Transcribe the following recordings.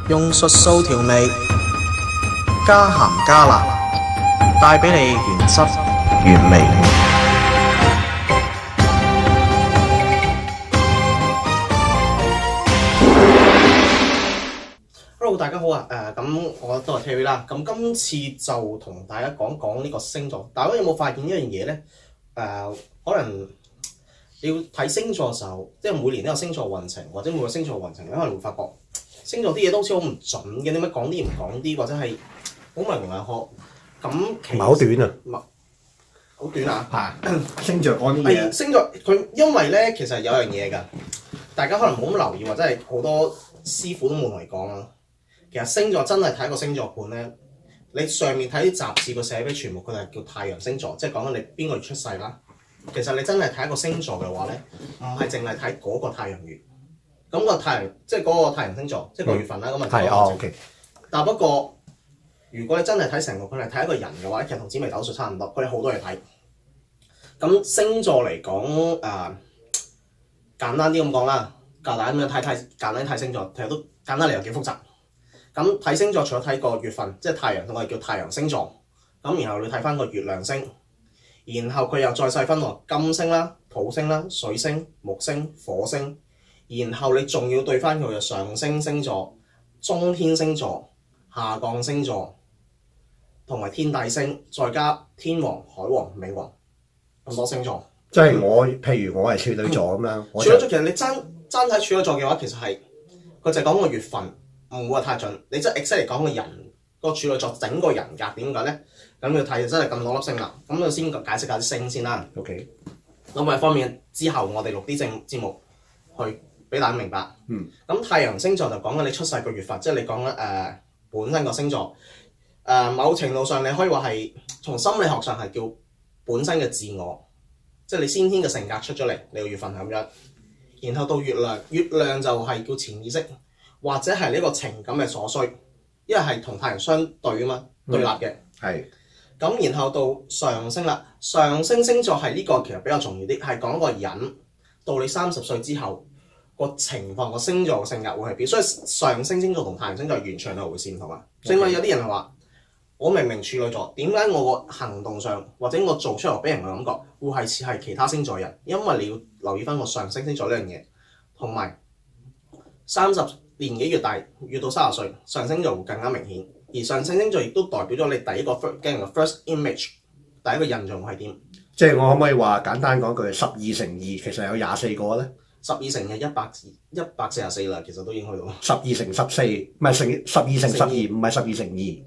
用術數調味，加鹹加辣，帶俾你原汁原味。Hello， 大家好啊！咁我都係 Terry 啦。咁今次就同大家講講呢個星座。大家有冇發現一樣嘢咧？可能你要睇星座嘅時候，即係每年都有星座運程，或者每個星座運程，你可能會發覺星座啲嘢都好似好唔準嘅，點解講啲唔講啲，或者係好模棱兩可。咁其實唔係好短啊， 好短啊！ 係星座講啲嘢。 星座佢因為咧，其實有樣嘢㗎，大家可能冇咁留意，或者係好多師傅都冇同你講啦。其實星座真係睇個星座盤咧，你上面睇啲雜誌佢寫俾全部佢係叫太陽星座，即係講緊你邊個月出世啦。其實你真係睇一個星座嘅話咧，唔係淨係睇嗰個太陽月，咁個太陽即係嗰個太陽星座，即係個月份啦。咁啊係OK。 但不過如果你真係睇成個佢係睇一個人嘅話，其實同紫微斗數差唔多，佢哋好多嘢睇。咁星座嚟講簡單啲咁講啦，簡單咁樣簡單睇星座，其實都簡單嚟又幾複雜。咁睇星座除咗睇個月份，即係太陽，我哋叫太陽星座。咁然後你睇翻個月亮星，然後佢又再細分落金星啦、土星啦、水星、木星、火星，然後你仲要對翻佢嘅上升星座、中天星座、下降星座，同埋天帝星，再加天王、海王、冥王咁多星座。 即係譬如我係處女座咁樣。 處女座其實你爭睇處女座嘅話，其實係佢就係講個月份。唔會話太準，你真係 exactly 嚟講個人個處女座整個人格點解咧？咁要睇真係咁多粒星啦。咁就先解釋下啲星先啦。 OK。 咁為方面之後我哋錄啲節目去俾大家明白。咁太陽星座就講緊你出世個月份，即係你講緊本身個星座。某程度上你可以話係從心理學上係叫本身嘅自我，即係你先天嘅性格出咗嚟，你個月份係咁樣。然後到月亮就係叫潛意識。或者係呢個情感嘅所需，因為係同太陽相對啊嘛，對立嘅。 係。 咁然後到上升啦，上升星座係呢個其實比較重要啲，係講個人到你30歲之後個情況個星座嘅性格會係點，所以上升星座同太陽星座完全係回事唔同啊。所以有啲人係話，我明明處女座，點解我個行動上或者我做出嚟俾人嘅感覺會係似係其他星座人？因為你要留意翻個上升星座呢樣嘢，同埋30年紀越大，越到30歲，上升就會更加明顯。而上升星座亦都代表咗你第一個俾人嘅 first image， 第一個印象會係點？即係我可唔可以話簡單講句12乘2其實有24個咧 ？12乘係144啦，其實都已經去到。 12乘14唔係12乘12，唔係12乘2。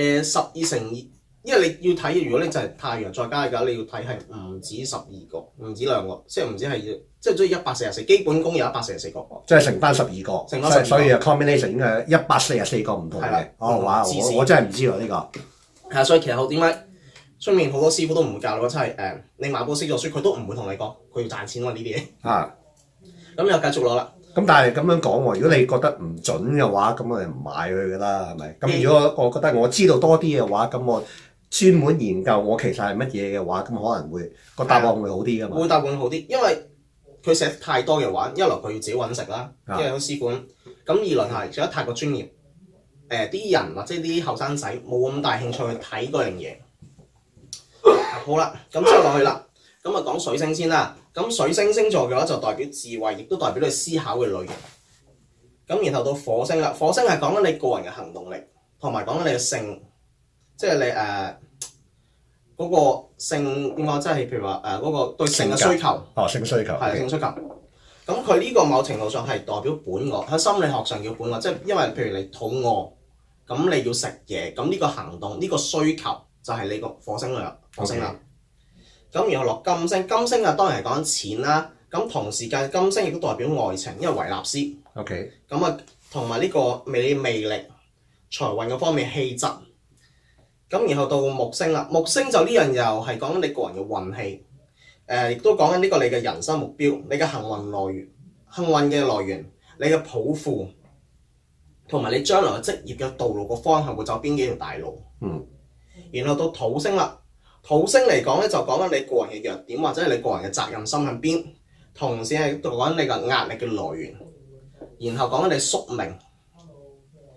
12乘2，因為你要睇，如果你就係太陽再加嘅話，你要睇係唔止12個，唔止2個，即係唔止係。即係144，基本功有144個， 即係乘翻12個， 乘翻12個， 所以 combination 應該係144個唔同嘅。哦，哇！我真係唔知喎呢個。 係啊，所以其實點解出面好多師傅都唔會教你，即係你買本星座書，佢都唔會同你講，佢要賺錢喎呢啲嘢。咁又繼續落啦。 咁但係咁樣講喎，如果你覺得唔準嘅話，咁我哋唔買佢㗎啦，係咪？咁如果我覺得我知道多啲嘅話，咁我專門研究我其實係乜嘢嘅話，咁可能會個答案會好啲㗎嘛。 會答案好啲，因為佢寫太多嘅話，一來佢要自己揾食啦，因為有師傅。咁二來係寫得太過專業，啲人或者啲後生仔冇咁大興趣去睇嗰樣嘢。好啦，咁之後落去啦，咁啊講水星先啦。咁水星星座嘅話就代表智慧，亦都代表你思考嘅類型。咁然後到火星啦，火星係講緊你個人嘅行動力，同埋講緊你嘅性，即係你嗰個性點講，即係譬如話嗰個對性嘅需求。 性需求。 係性需求。咁佢呢個某程度上係代表本我，喺心理學上叫本我，即係因為譬如你肚餓，咁你要食嘢，咁呢個行動呢個需求就係你個火星啦。咁然後落金星，金星啊當然係講緊錢啦。咁同時間金星亦都代表愛情，因為維納斯。咁啊同埋呢個魅力、財運嘅方面氣質。咁然後到木星啦，木星就呢樣又係講緊你個人嘅運氣，亦都講緊呢個你嘅人生目標、你嘅幸運嘅來源、你嘅抱負，同埋你將來嘅職業嘅道路個方向會走邊幾條大路。然後到土星啦，土星嚟講咧就講緊你個人嘅弱點或者係你個人嘅責任心喺邊，同時係講緊你嘅壓力嘅來源，然後講緊你宿命。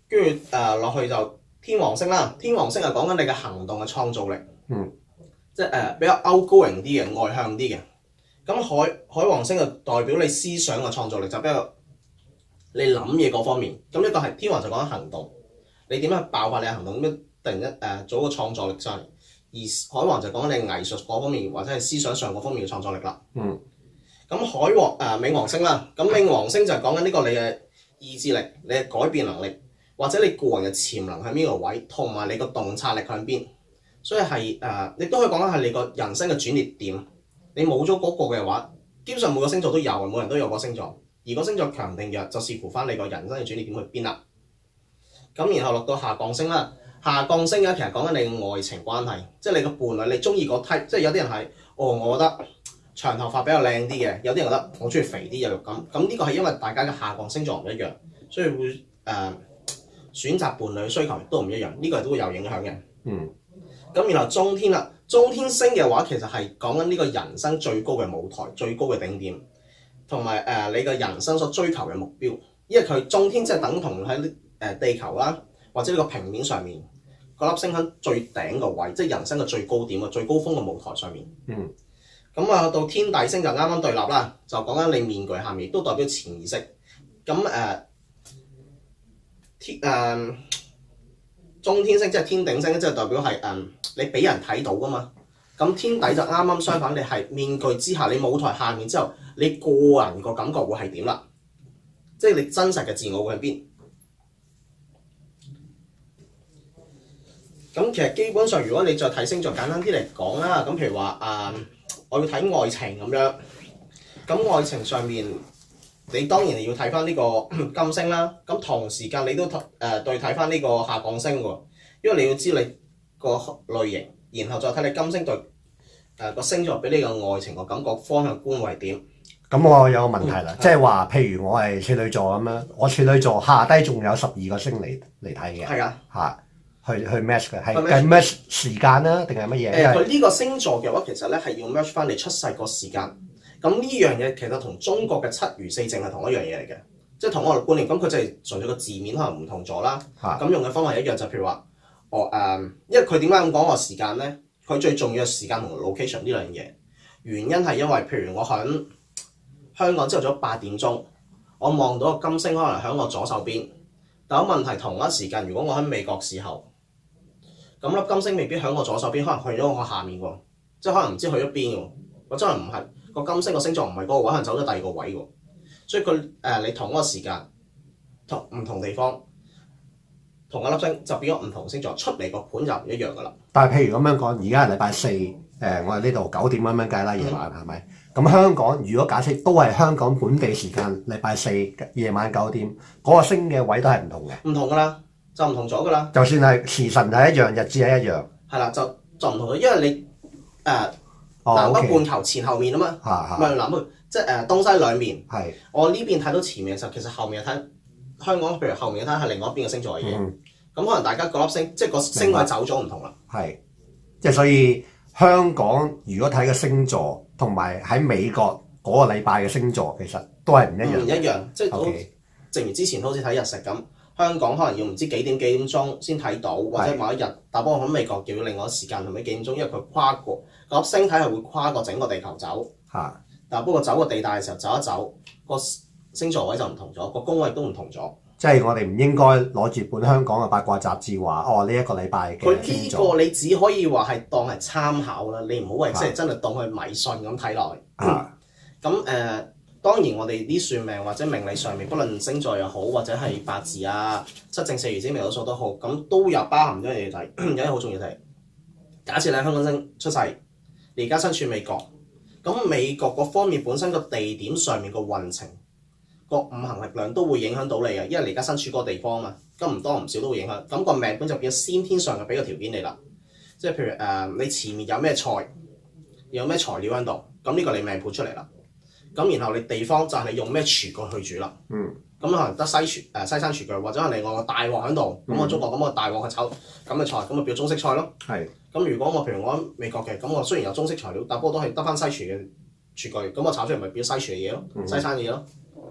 跟住落去就天王星啦。天王星係講緊你嘅行動嘅創造力，即係比較 outgoing 啲嘅，外向啲嘅。咁海王星就代表你思想嘅創造力，就比較你諗嘢嗰方面。咁一個係天王就講緊行動，你點樣爆發你嘅行動，咁樣突然間做一個創造力上嚟。而海王就講緊你藝術嗰方面或者係思想上嗰方面嘅創造力啦。咁冥王星啦，咁冥王星就係講緊呢個你嘅意志力、你嘅改變能力，或者你個人嘅潛能喺邊個位，同埋你個洞察力喺邊。所以係你都可以講緊係你個人生嘅轉捩點。你冇咗嗰個嘅話，基本上每個星座都有，每人都有個星座。而個星座強定弱就視乎翻你個人生嘅轉捩點去邊啦。咁然後落到下降星啦，下降星咧其實講緊你嘅愛情關係，即係你個伴侶，你中意個 type，即係有啲人係我覺得長頭髮比較靚啲嘅，有啲人覺得我中意肥啲有肉感。咁呢個係因為大家嘅下降星座唔一樣，所以會選擇伴侶嘅需求都唔一樣，呢個都會有影響嘅。咁然後中天啦，中天星嘅話其實係講緊呢個人生最高嘅舞台、最高嘅頂點，同埋你嘅人生所追求嘅目標。因為佢中天即係等同喺地球啦，或者呢個平面上面嗰粒星喺最頂個位，即係人生嘅最高點啊、最高峰嘅舞台上面。咁到天底星就啱啱對立啦，就講緊你面具下面都代表潛意識。咁中天星即係天頂星，即係代表係你俾人睇到噶嘛。咁天底就啱啱相反，你係面具之下，你舞台下面之後，你個人個感覺會係點啦？即係你真實嘅自我會喺邊？咁其實基本上，如果你再睇星座，簡單啲嚟講啦，咁譬如話我要睇愛情咁樣，咁愛情上面你當然要睇翻呢個金星啦。咁同時間你都對睇翻呢個下降星喎，因為你要知你個類型，然後再睇你金星對個星座俾你個愛情個感覺方向觀為點。 咁我有個問題啦，即係話譬如我係處女座咁樣，我處女座下低仲有12個星嚟睇嘅。係啊，嚇。去 match 嘅係計 match 時間啦，定係乜嘢？ 佢呢個星座嘅話，其實咧係要 match 翻你出世個時間。咁呢樣嘢其實同中國嘅7餘4正係同一樣嘢嚟嘅，即係同一個觀念。咁佢就係純粹個字面可能唔同咗啦。咁用嘅方法一樣，就譬如話因為佢點解咁講個時間咧？佢最重要嘅時間同 location 呢兩樣嘢，原因係因為譬如我喺香港朝頭早8點鐘，我望到個金星可能喺我左手邊，但係問題同一時間，如果我喺美國時候，咁粒金星未必喺我左手邊，可能去咗我下面喎，即係可能唔知去咗邊喎，或者可能唔係個金星個星座唔係嗰個位，可能走咗第二個位喎，所以佢你同一個時間同唔同地方同一粒星就變咗唔同星座出嚟個盤就唔一樣噶啦。 但係譬如咁樣講，而家係禮拜四，我哋呢度9點咁樣計啦，夜晚係咪？咁香港如果假設都係香港本地時間禮拜四夜晚9點，嗰個星嘅位都係唔同嘅。 唔同噶啦。就唔同咗㗎啦， 就算係時辰係一樣，日子係一樣。 係啦，就唔同咗，因為你南北半球前後面啊嘛，唔係南北，即係東西兩面。係。我呢邊睇到前面嘅時候，其實後面睇香港，譬如後面睇係另外一邊嘅星座嚟嘅。咁可能大家嗰粒星，即係個星位走咗唔同啦。係， 即係所以香港如果睇個星座，同埋喺美國嗰個禮拜嘅星座，其實都係唔一樣。 唔一樣，即係正如之前好似睇日食咁。香港可能要唔知幾點鐘先睇到，或者某一日，但不過喺美國要另外一個時間同埋幾點鐘，因為佢跨過個星體係會跨過整個地球走。但不過走個地帶嘅時候走一走，個星座位就唔同咗，個宮位都唔同咗。 即係我哋唔應該攞住本香港嘅八卦雜誌話，呢一個禮拜嘅星座。 佢呢個你只可以話係當係參考啦，你唔好話即係真係當佢迷信咁睇落去。咁當然，我哋啲算命或者命理上面，不論星座又好，或者係八字啊、七正四餘子、未數都好，咁都有包含咗嘢睇。有啲好重要睇。假設你喺香港出世，你而家身處美國，咁美國嗰方面本身個地點上面個運程、個五行力量都會影響到你嘅，因為你而家身處嗰個地方嘛，咁唔多唔少都會影響。咁個命本就變咗先天上嘅俾個條件你啦。即係譬如你前面有咩菜，有咩材料喺度，咁呢個你命盤出嚟啦。咁然後你地方就係你用咩廚具去煮啦。咁可能得西餐廚具，或者係另外個大鑊喺度。咁我中國咁我大鑊去炒咁嘅菜，咁咪變中式菜咯。咁如果譬如我喺美國嘅，咁我雖然有中式材料，但不過都係得翻西廚嘅廚具，咁我炒出嚟咪變西廚嘅嘢咯，西餐嘅嘢咯。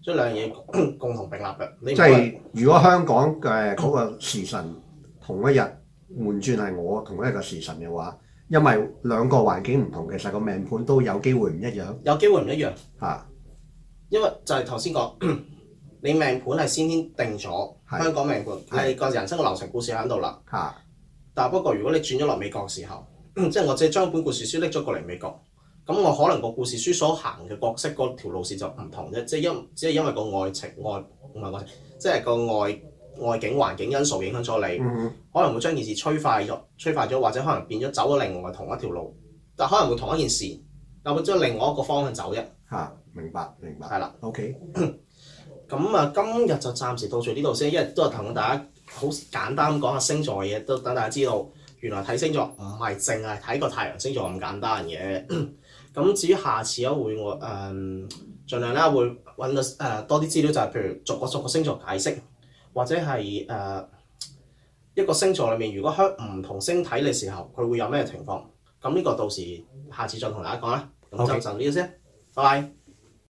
所以兩樣嘢共同並立嘅。你唔即係如果香港嘅嗰個時辰同一日換轉係我同一個時辰嘅話，因為兩個環境唔同，其實個命盤都有機會唔一樣有機會唔一樣， 嚇。 因為就係頭先講，你命盤係先天定咗， 係香港命盤，你個人生嘅流程故事喺度啦。 嚇但係不過如果你轉咗落美國嘅時候，即係我只係將本故事書拎咗過嚟美國，咁我可能個故事書所行嘅角色嗰條路線就唔同啫，即係只係因為個外情唔係外情，即係個外境環境因素影響咗你，可能會將件事催快咗，或者可能變咗走咗另外同一條路，但可能會同一件事，但會將另外一個方向走啫。 嚇，明白。 係啦。 OK， 咁啊，今日就暫時到住呢度先，因為都係同大家好簡單講下星座嘅嘢，都等大家知道原來睇星座唔係淨係睇個太陽星座咁簡單嘅。咁至於下次會我盡量咧會揾到多啲資料，就係譬如逐個星座解釋，或者係一個星座裏面，如果喺唔同星體嘅時候，佢會有咩情況？咁呢個到時下次再同大家講啦。咁就呢個先，拜拜。